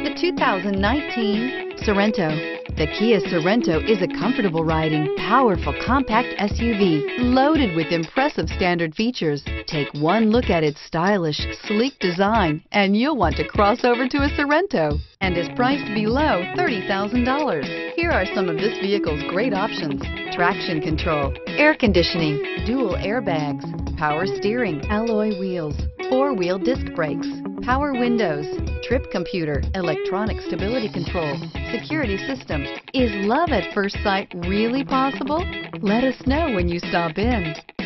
The 2019 Sorento. The Kia Sorento is a comfortable riding, powerful compact SUV loaded with impressive standard features. Take one look at its stylish, sleek design and you'll want to cross over to a Sorento, and is priced below $30,000. Here are some of this vehicle's great options: traction control, air conditioning, dual airbags, power steering, alloy wheels, four-wheel disc brakes, power windows, trip computer, electronic stability control, security system. Is love at first sight really possible? Let us know when you stop in.